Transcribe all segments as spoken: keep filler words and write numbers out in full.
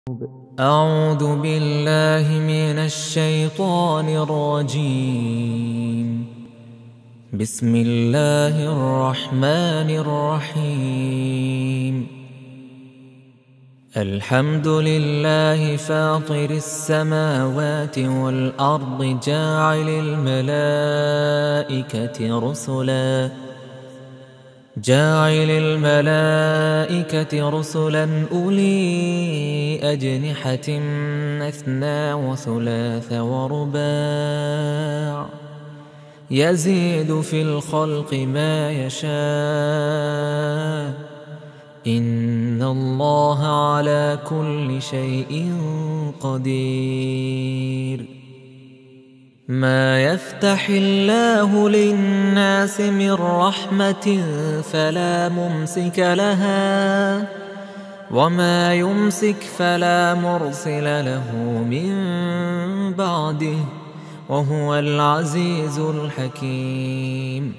أعوذ بالله من الشيطان الرجيم. بسم الله الرحمن الرحيم. الحمد لله فاطر السماوات والأرض جاعل الملائكة رسلا جاعل الملائكة رسلا أولي أجنحة مثنى وثلاث ورباع يزيد في الخلق ما يشاء إن الله على كل شيء قدير. ما يفتح الله للناس من رحمة فلا ممسك لها وما يمسك فلا مرسل له من بعده وهو العزيز الحكيم.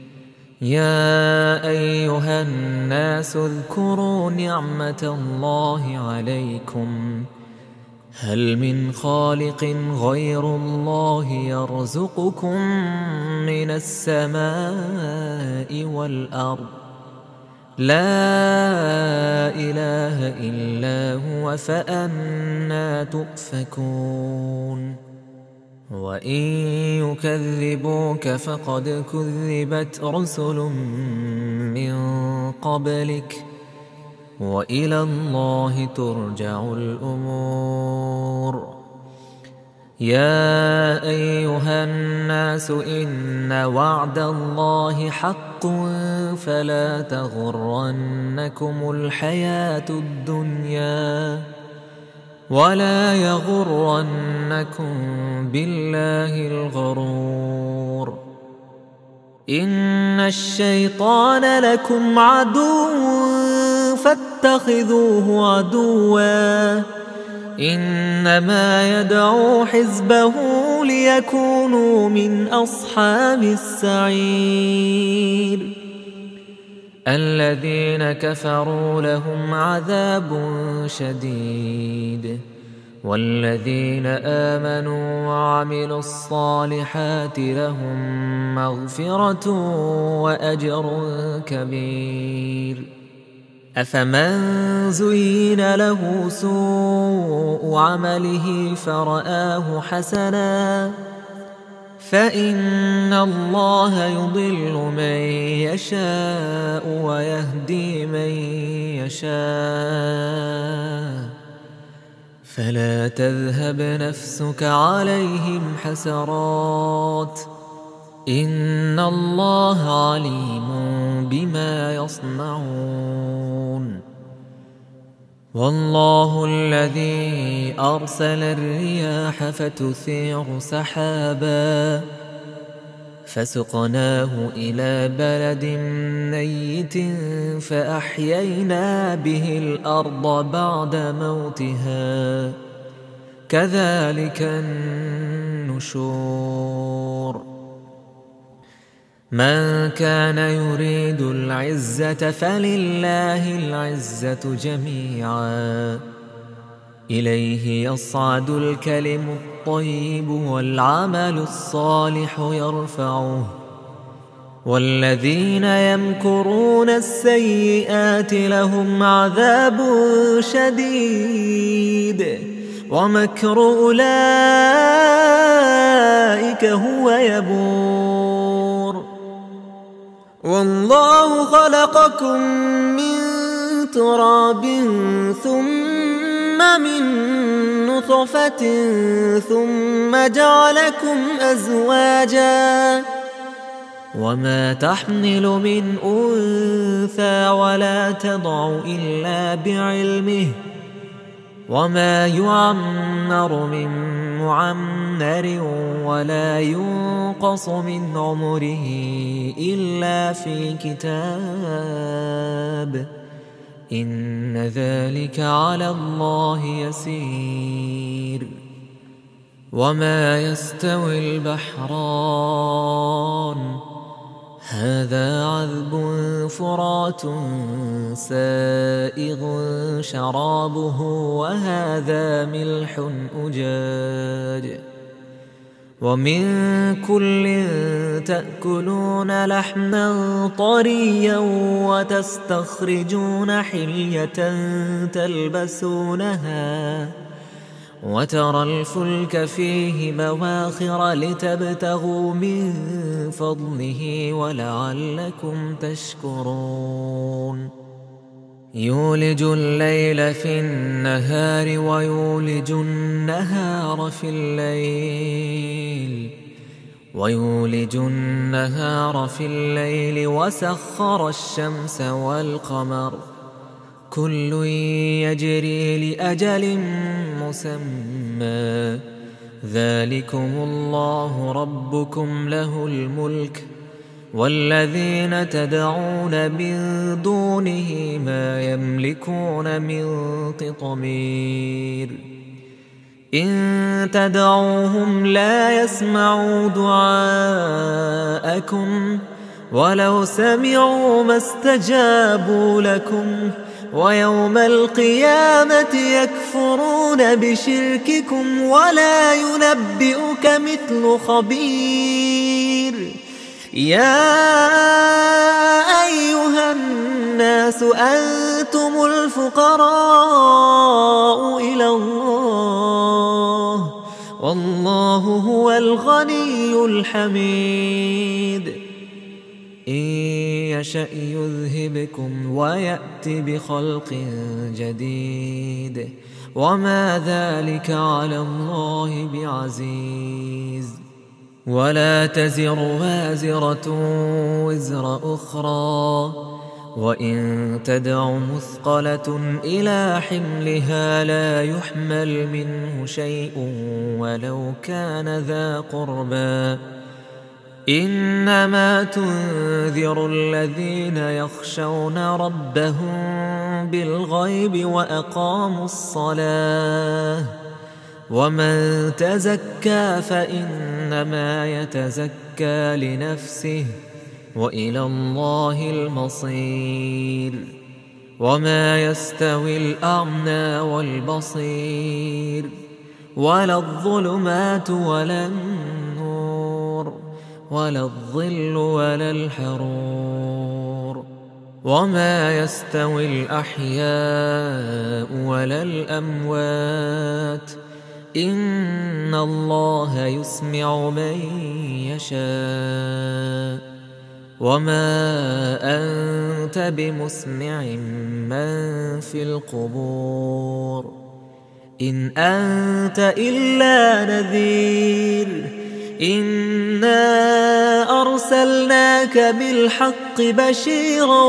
يا أيها الناس اذكروا نعمة الله عليكم هل من خالق غير الله يرزقكم من السماء والأرض لا إله إلا هو فأنى تؤفكون. وإن يكذبوك فقد كذبت رسل من قبلك وإلى الله ترجع الأمور. يا أيها الناس إن وعد الله حق فلا تغرنكم الحياة الدنيا ولا يغرنكم بالله الغرور. إن الشيطان لكم عدو فاتخذوه عدوا إنما يدعو حزبه ليكونوا من أصحاب السعير. الذين كفروا لهم عذاب شديد والذين آمنوا وعملوا الصالحات لهم مغفرة وأجر كبير. أفمن زين له سوء عمله فرآه حسنا فإن الله يضل من يشاء ويهدي من يشاء فلا تذهب نفسك عليهم حسرات إن الله عليم بما يصنعون. والله الذي أرسل الرياح فتثير سحابا فسقناه إلى بلد ميت فأحيينا به الأرض بعد موتها كذلك النشور. من كان يريد العزة فلله العزة جميعا إليه يصعد الكلم الطيب والعمل الصالح يرفعه والذين يمكرون السيئات لهم عذاب شديد ومكر أولئك هو يبور. والله خلقكم من تراب ثم من نطفة ثم جعلكم أزواجا وما تحمل من أنثى ولا تضع إلا بعلمه وما يعمر من معمر ولا ينقص من عمره إلا في كتاب إن ذلك على الله يسير. وما يستوي البحران هذا عذب فرات سائغ شرابه وهذا ملح أجاج ومن كل تأكلون لحما طريا وتستخرجون حلية تلبسونها وترى الفلك فيه مواخر لتبتغوا من فضله ولعلكم تشكرون يولج الليل في النهار ويولج النهار في الليل ويولج النهار في الليل وسخر الشمس والقمر كل يجري لأجل مسمى ذلكم الله ربكم له الملك والذين تدعون من دونه ما يملكون من قطمير إن تدعوهم لا يسمعوا دعاءكم ولو سمعوا ما استجابوا لكم ويوم القيامة يكفرون بشرككم ولا ينبئك مثل خبير يا أيها الناس أنتم الفقراء إلى الله والله هو الغني الحميد إن يشأ يذهبكم ويأت بخلق جديد وما ذلك على الله بعزيز ولا تزر وازرة وزر أخرى وإن تدع مثقلة إلى حملها لا يحمل منه شيء ولو كان ذا قربى إنما تنذر الذين يخشون ربهم بالغيب وأقاموا الصلاة ومن تزكى فإنما يتزكى لنفسه وإلى الله المصير وما يستوي الأعمى والبصير ولا الظلمات ولا النور ولا الظل ولا الحرور وما يستوي الأحياء ولا الأموات إن الله يسمع من يشاء وما أنت بمسمع من في القبور إن أنت إلا نذير إنا أرسلناك بالحق بشيرا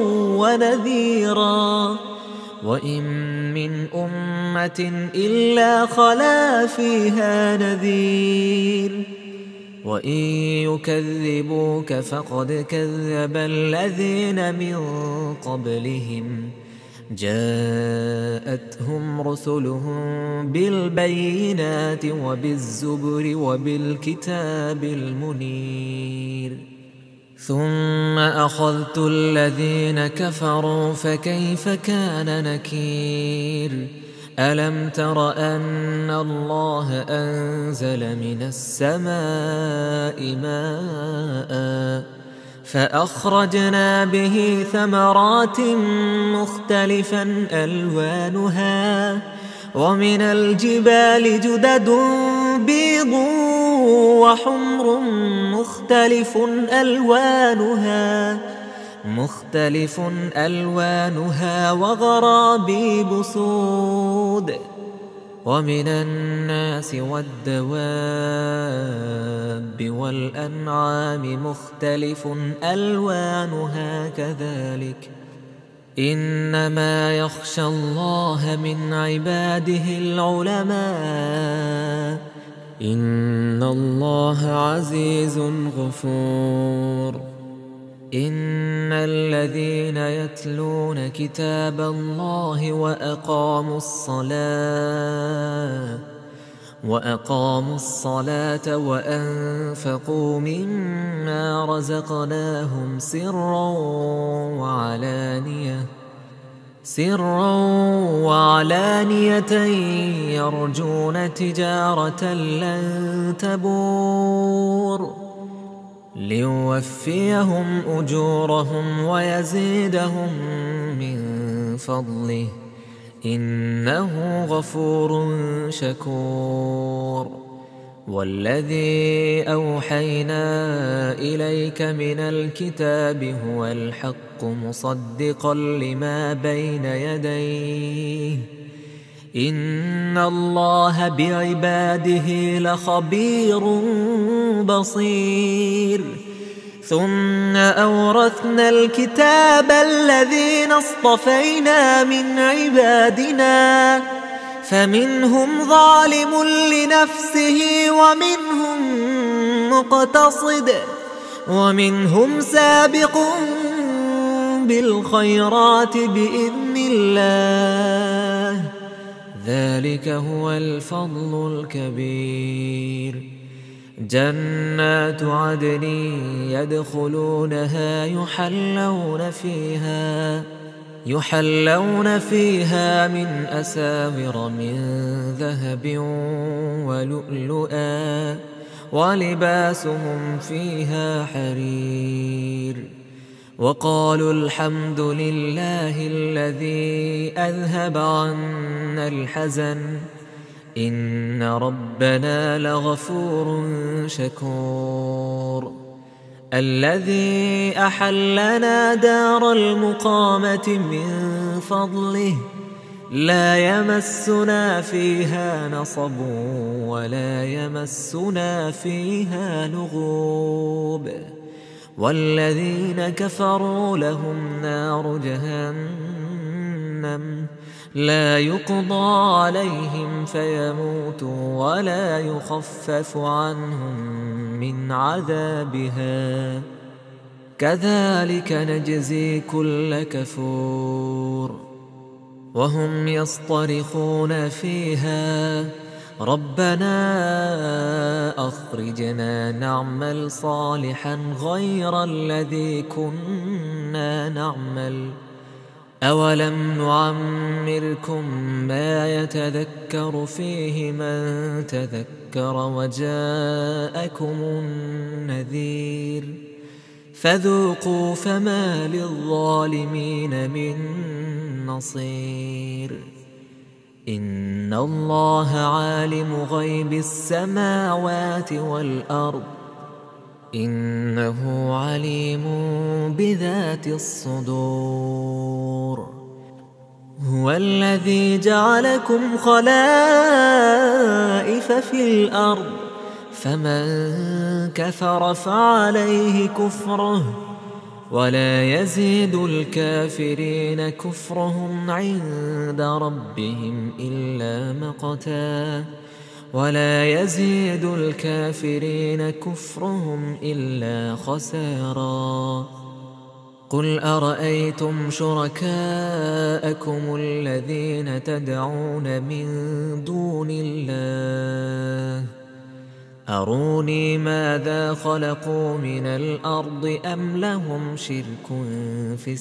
ونذيرا وإن من أمة إلا خلا فيها نذير وإن يكذبوك فقد كذب الذين من قبلهم جاءتهم رسلهم بالبينات وبالزبر وبالكتاب المنير ثم أخذت الذين كفروا فكيف كان نكير ألم تر أن الله أنزل من السماء ماء فأخرجنا به ثمرات مختلفا ألوانها ومن الجبال جدد بيض وحمر مختلف ألوانها مختلف ألوانها وغرابيب سود ومن الناس والدواب والأنعام مختلف ألوانها كذلك إنما يخشى الله من عباده العلماء إن الله عزيز غفور إن الذين يتلون كتاب الله وأقاموا الصلاة وأقاموا الصلاة وأنفقوا مما رزقناهم سرا وعلانية سرا وعلانية يرجون تجارة لن تبور ليوفيهم أجورهم ويزيدهم من فضله إنه غفور شكور. والذي أوحينا إليك من الكتاب هو الحق مصدقا لما بين يديه إن الله بعباده لخبير بصير. ثم أورثنا الكتاب الذين اصطفينا من عبادنا فمنهم ظالم لنفسه ومنهم مقتصد ومنهم سابق بالخيرات بإذن الله ذلك هو الفضل الكبير. جنات عدن يدخلونها يحلون فيها يحلون فيها من أساور من ذهب ولؤلؤا ولباسهم فيها حرير. وقالوا الحمد لله الذي أذهب عنا الحزن إن ربنا لغفور شكور. الذي أحلنا دار المقامة من فضله لا يمسنا فيها نصب ولا يمسنا فيها لغوب. والذين كفروا لهم نار جهنم لا يقضى عليهم فيموتوا ولا يخفف عنهم من عذابها كذلك نجزي كل كفور. وهم يصطرخون فيها ربنا أخرجنا نعمل صالحا غير الذي كنا نعمل أولم نعمركم ما يتذكر فيه من تذكر وجاءكم النذير فذوقوا فما للظالمين من نصير. إن الله عالم غيب السماوات والأرض إنه عليم بذات الصدور. هو الذي جعلكم خلائف في الأرض فمن كفر فعليه كفره ولا يزيد الكافرين كفرهم عند ربهم إلا مقتا ولا يزيد الكافرين كفرهم إلا خسارا. قل أرأيتم شركاءكم الذين تدعون من دون الله أروني ماذا خلقوا من الأرض أم لهم شرك في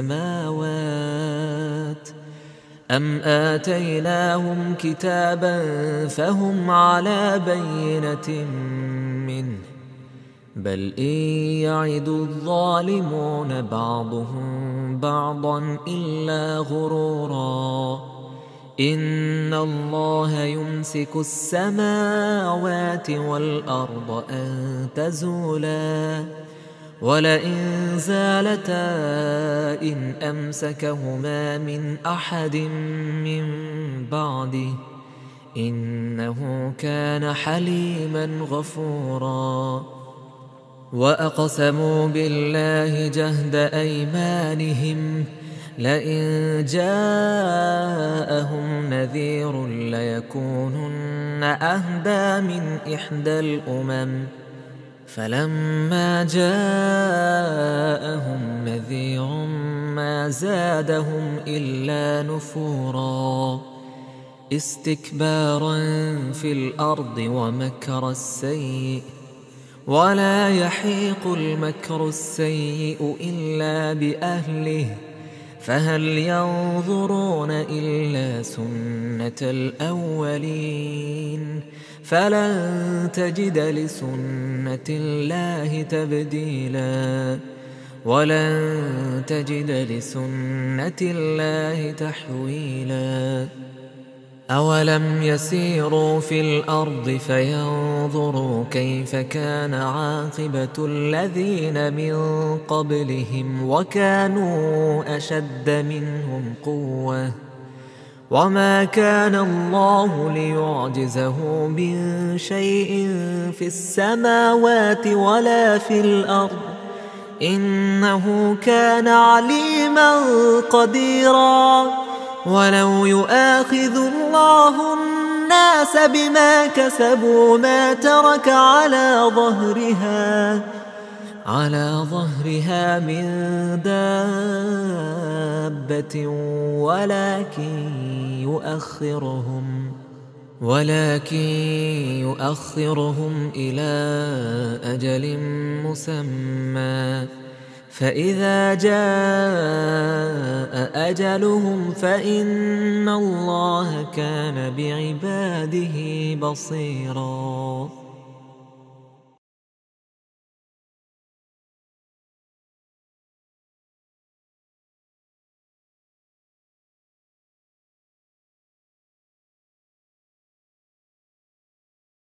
السماوات أم آتيناهم كتابا فهم على بينة منه بل إن يعد الظالمون بعضهم بعضا إلا غرورا. إن الله يمسك السماوات والأرض أن تزولا ولئن زالتا إن أمسكهما من أحد من بعده إنه كان حليما غفورا. وأقسموا بالله جهد أيمانهم لئن جاءهم نذير ليكونن أهدى من إحدى الأمم فلما جاءهم نذير ما زادهم إلا نفورا. استكبارا في الأرض ومكر السيء ولا يحيق المكر السيء إلا بأهله فهل ينظرون إلا سنة الأولين فلن تجد لسنة الله تبديلا ولن تجد لسنة الله تحويلا أولم يسيروا في الأرض فينظروا كيف كان عاقبة الذين من قبلهم وكانوا أشد منهم قوة وما كان الله ليعجزه من شيء في السماوات ولا في الأرض إنه كان عليما قديرا ولو يؤاخذ الله الناس بما كسبوا ما ترك على ظهرها على ظهرها من دابة ولكن يؤخرهم ولكن يؤخرهم إلى أجل مسمى فإذا جاء أجلهم فإن الله كان بعباده بصيراً.